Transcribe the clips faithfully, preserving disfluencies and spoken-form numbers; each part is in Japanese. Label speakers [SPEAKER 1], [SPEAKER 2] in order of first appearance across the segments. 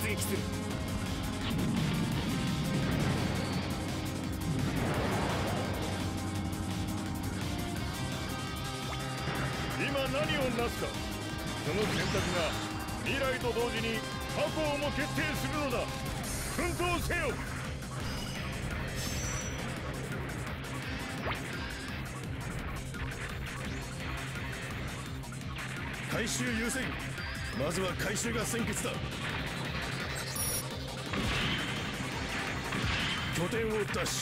[SPEAKER 1] 撃する。
[SPEAKER 2] 今何をなすか。その選択が未来と同時に過去をも決定するのだ。奮闘せよ。
[SPEAKER 3] 回収優先。まずは回収が先決だ。拠点を奪取。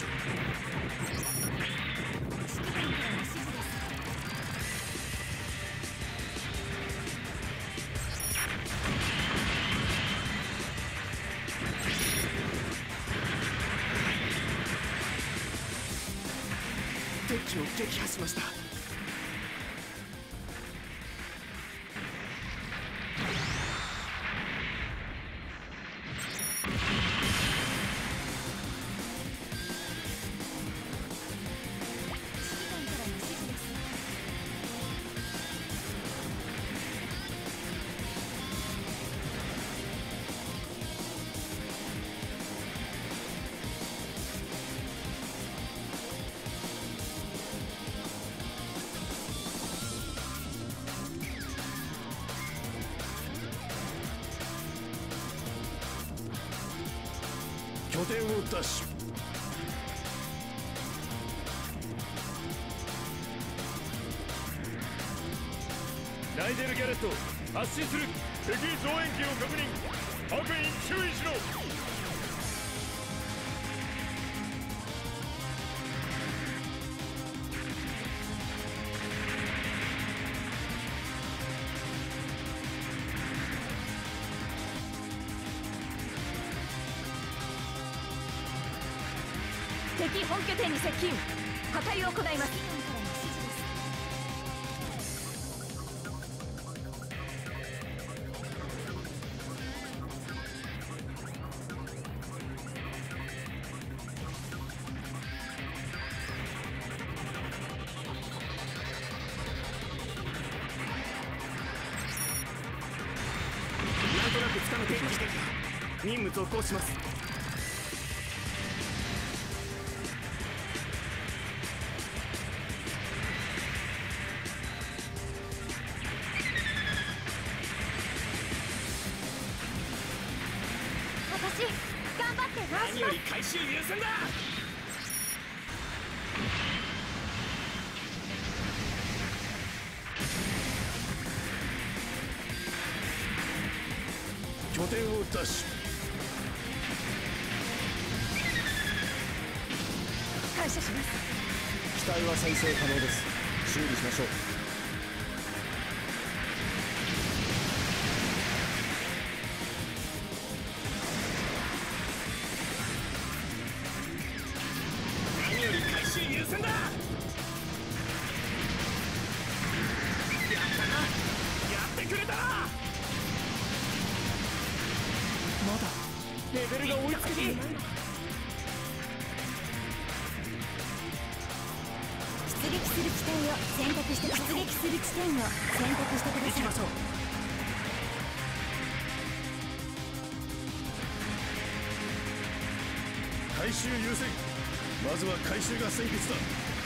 [SPEAKER 1] 敵を撃破しました。
[SPEAKER 3] 拠点を奪取。
[SPEAKER 2] ナイジェル・ギャレット発進する。敵増援機を確認。白員注意しろ。
[SPEAKER 4] 敵本拠点に接近。破壊を行います。
[SPEAKER 1] なんとなくつかめてきました。任務続行します。
[SPEAKER 4] 頑張って回
[SPEAKER 1] 何より回収優先だ。
[SPEAKER 3] 拠点を奪取。
[SPEAKER 4] 感謝します。
[SPEAKER 3] 機体は再生可能です。修理しましょう。
[SPEAKER 1] 優先だ。やったな。やってくれたな。まだレベルが追いつけていない。
[SPEAKER 4] 出撃する地点を選択して出撃する地点を選択してください。行きましょう。
[SPEAKER 3] 回収優先。まずは回収が先決だ。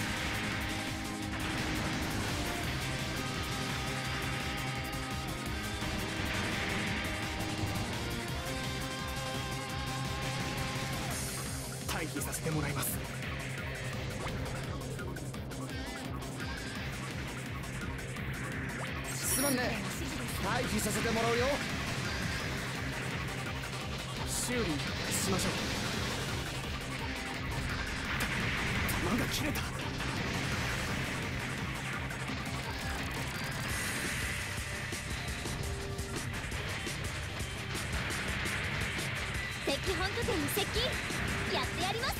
[SPEAKER 1] 退避させてもらいます。
[SPEAKER 5] すまんね。退避させてもらうよ。
[SPEAKER 1] 修理しましょう。弾が切れた。
[SPEAKER 4] 敵本拠点に接近。やってやります。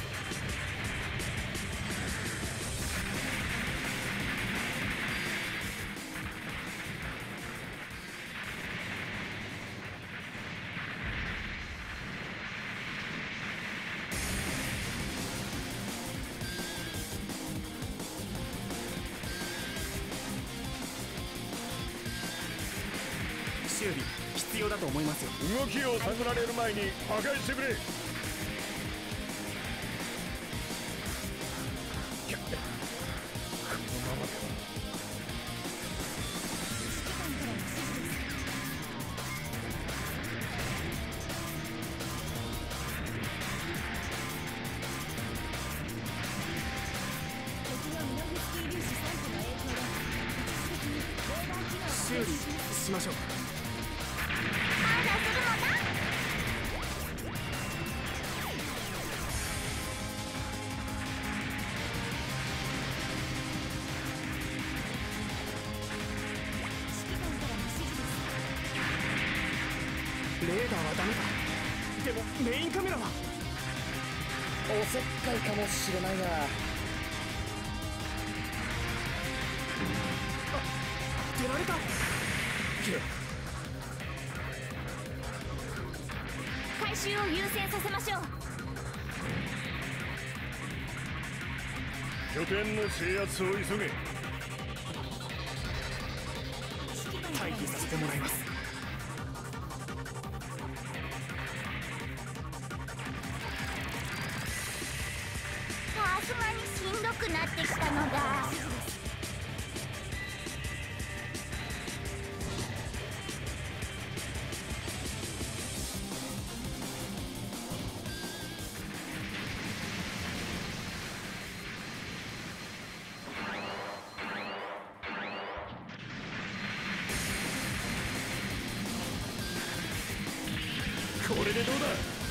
[SPEAKER 1] 修理一必要だと思いますよ。
[SPEAKER 2] 動きを探られる前に破壊してくれ。
[SPEAKER 1] 修理しましょう。レーダーはダメだ。でもメインカメラは
[SPEAKER 5] おせっかいかもしれないが、
[SPEAKER 1] 出られた。
[SPEAKER 4] 回収を優先させましょう。
[SPEAKER 2] 拠点の制圧を急げ。
[SPEAKER 1] 退避させてもらいます。
[SPEAKER 4] さすがにしんどくなってきたのだ。
[SPEAKER 2] これでどうだ。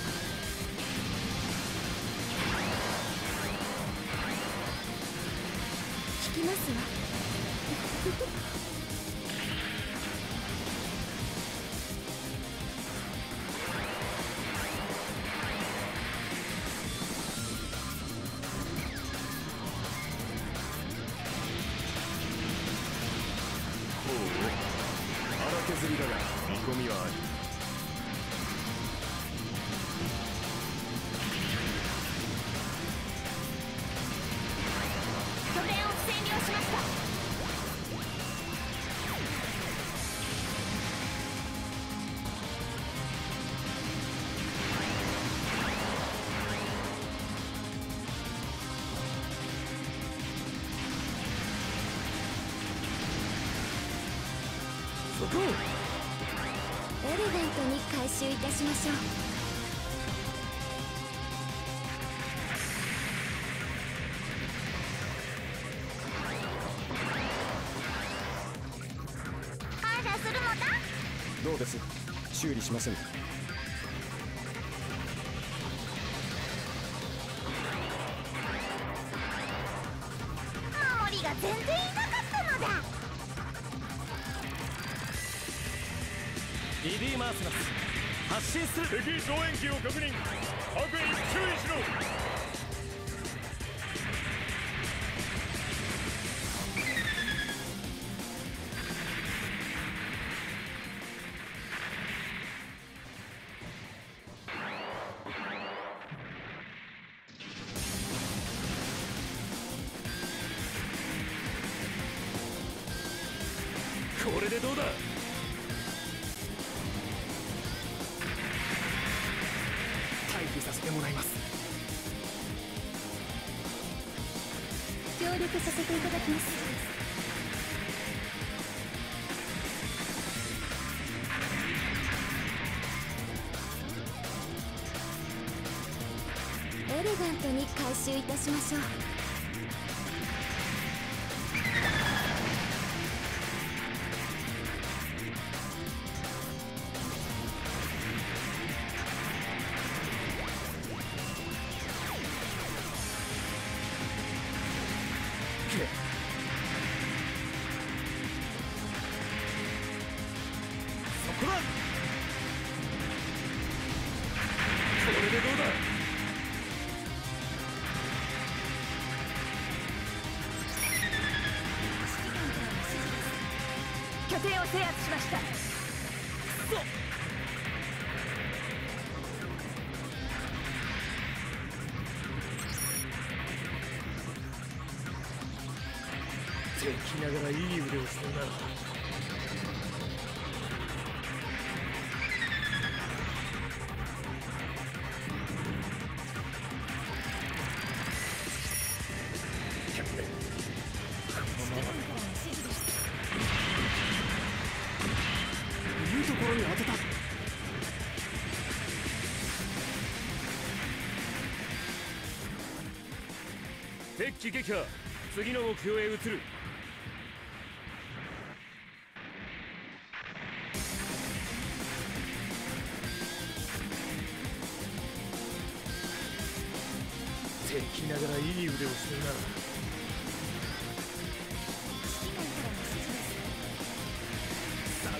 [SPEAKER 4] 聞きますわ。
[SPEAKER 3] ほう、荒削りだが見込みはあり。
[SPEAKER 4] 拠点を占領しました。
[SPEAKER 3] そこ。
[SPEAKER 4] エレガントに回収いたしましょう。
[SPEAKER 3] どうです？修理しませんか？
[SPEAKER 4] ハーモリが全然いなかったのだ。
[SPEAKER 1] リディマースナス発進する。
[SPEAKER 2] 敵増援機を確認。白衣注意しろ。
[SPEAKER 1] これでどうだ。退避させてもらいます。
[SPEAKER 4] 協力させていただきます。エレガントに回収いたしましょう。
[SPEAKER 1] そこだ。これでどうだ。拠点を制圧しました。そう。
[SPEAKER 2] 敵ながらいい腕をしてんな。 敵機撃破。次の目標へ移る。敵ながらいい腕をしてるな。
[SPEAKER 4] 指揮官からの指示です。
[SPEAKER 1] 下がれ。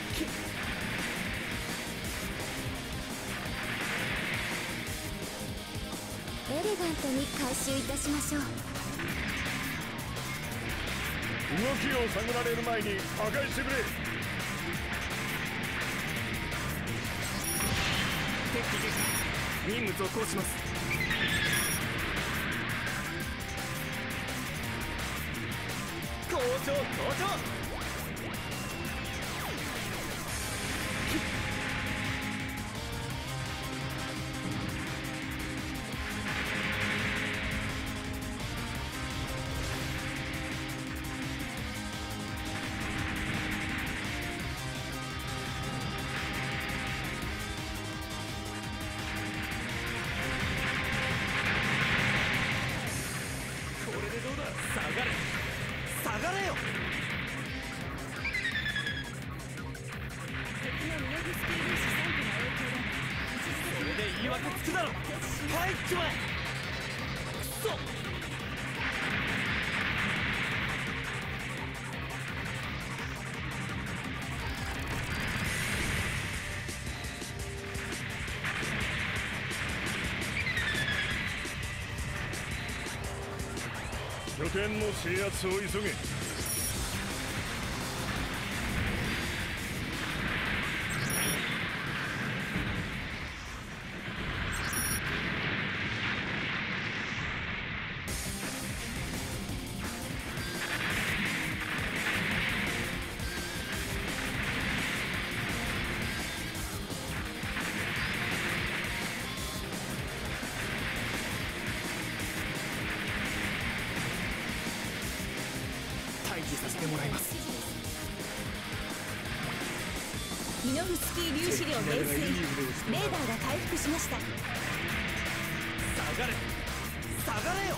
[SPEAKER 4] エレガントに回収いたしましょう。
[SPEAKER 2] 動きを探られる前に破壊してくれ。
[SPEAKER 1] 敵機撃破。任務続行します。校長校長。
[SPEAKER 2] 拠点の制圧を急げ。
[SPEAKER 1] させてもらいます。
[SPEAKER 4] ミノフスキー粒子量減衰。レーダーが回復しました。
[SPEAKER 1] 下がれ下がれよ。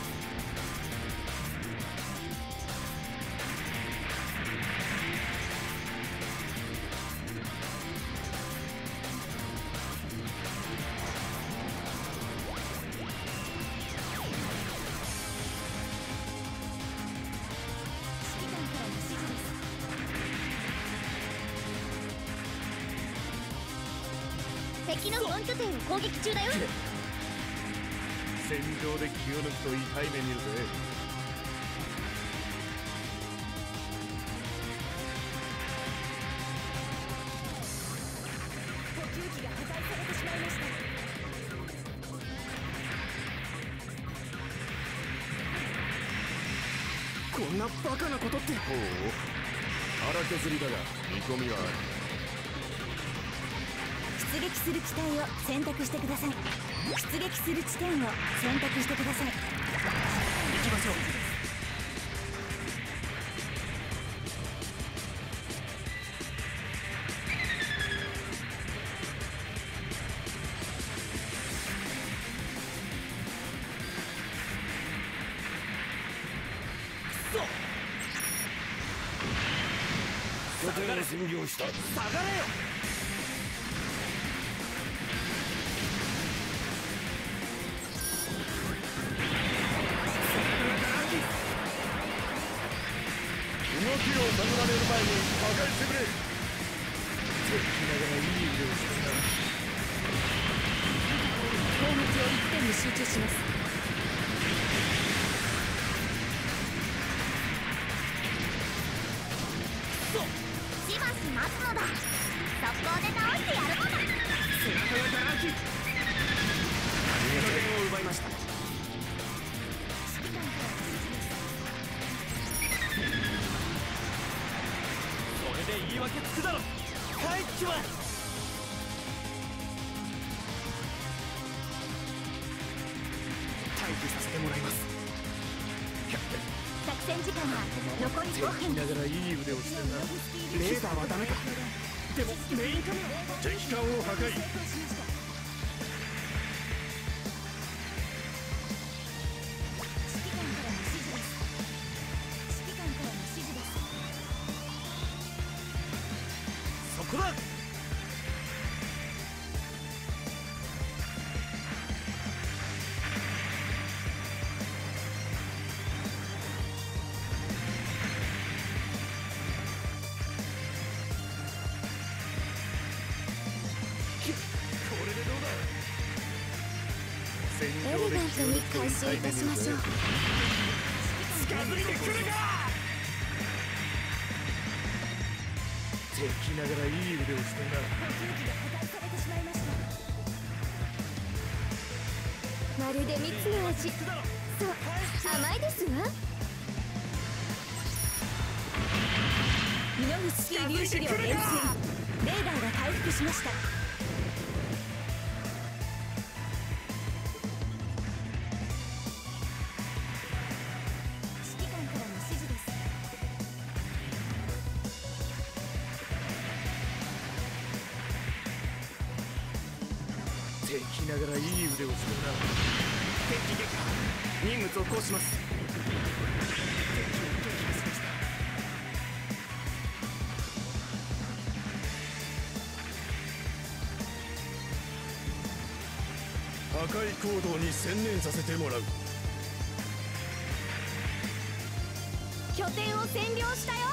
[SPEAKER 4] 敵の本拠点を攻撃中だよ。
[SPEAKER 2] 戦場で気を抜くと痛い目見るぜ。
[SPEAKER 4] 補給機が破壊されてしまいました。
[SPEAKER 1] こんなバカなことって。
[SPEAKER 3] ほう、荒削りだが見込みはある。
[SPEAKER 4] 出撃する機体を選択してください。出撃する地点を選択してください。
[SPEAKER 1] 行きましょう。
[SPEAKER 2] 拠点を占領した。
[SPEAKER 1] 下がれよ。
[SPEAKER 2] 動きを探られる前に破壊してくれ。敵ながらいい腕をしてるな。
[SPEAKER 4] 攻撃を一点に集中します。しばし待つのだ。速攻で倒してやるのだ。
[SPEAKER 1] 背中がガラ空き。拠点を奪いました。
[SPEAKER 4] 指揮官からの指示です。
[SPEAKER 1] これで言い訳つくだろ。帰っちまえ。待機させてもらいます。
[SPEAKER 4] 作戦時間は残りごふん。
[SPEAKER 2] 敵ながらいい腕をしてるな。
[SPEAKER 1] レーダーはダメか。でもメインカメラ。
[SPEAKER 2] 敵艦を破壊。
[SPEAKER 4] 指揮エレガントに回収いたしましょう。
[SPEAKER 1] 近づいてくるか。
[SPEAKER 2] 敵ながらいい腕をしてんな。
[SPEAKER 4] 補給機が破壊されてしまいました。まるで蜜の味。そう、甘いですわ。ミノフスキー粒子量減衰。レーダーが回復しました。指揮官からの指示です。
[SPEAKER 2] 敵ながらいい腕をしてんな。
[SPEAKER 1] 敵撃破。任務続行します。
[SPEAKER 3] 破壊行動に専念させてもらう。
[SPEAKER 4] 拠点を占領したよ。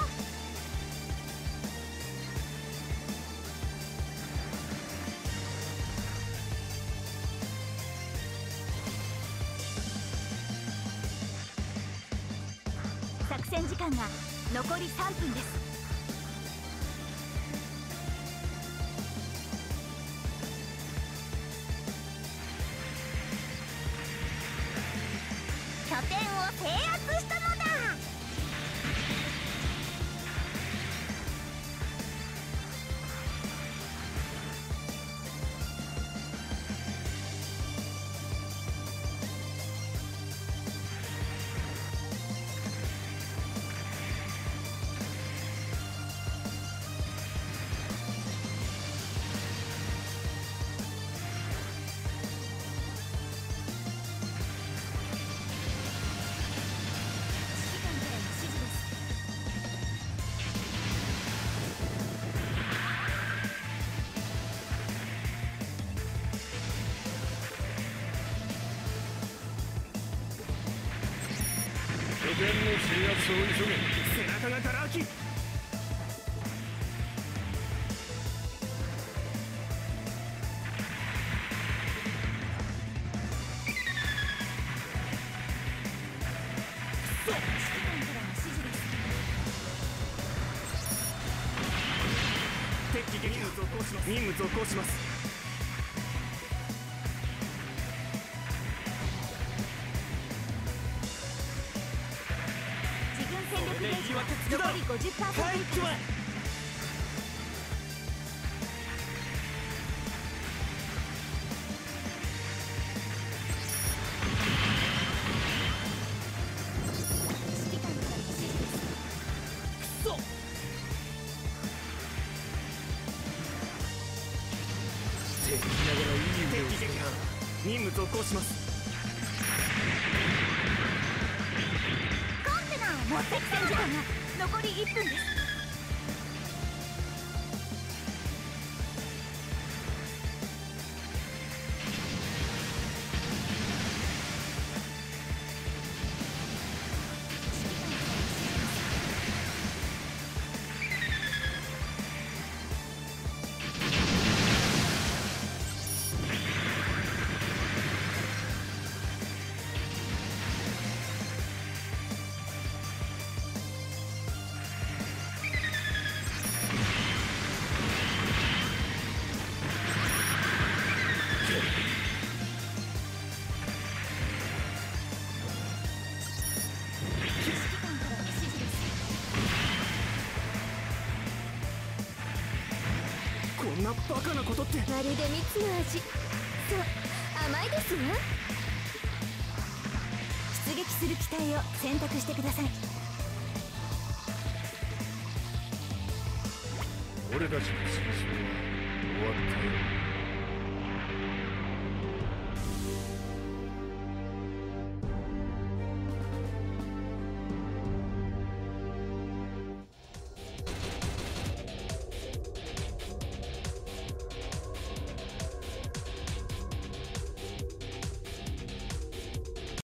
[SPEAKER 4] 作戦時間が残りさんぷんです。拠点を制圧したのだ。
[SPEAKER 2] 拠点の制圧を急げ。
[SPEAKER 1] 背中がガラ空き。敵撃破。任務続行します。任務続行します。
[SPEAKER 4] 残り ごじゅっパーセント 以下です。指揮官からの指示です。
[SPEAKER 1] くそ。
[SPEAKER 2] 敵ながらいい腕をしてんな。
[SPEAKER 1] 任務続行します。
[SPEAKER 4] コンテナを持ってきた時間が残りいっぷんです。
[SPEAKER 1] こんなバカなことって。
[SPEAKER 4] まるで蜜の味。そう、甘いですわ。出撃する機体を選択してください。
[SPEAKER 2] 俺たちの戦争は終わったよ。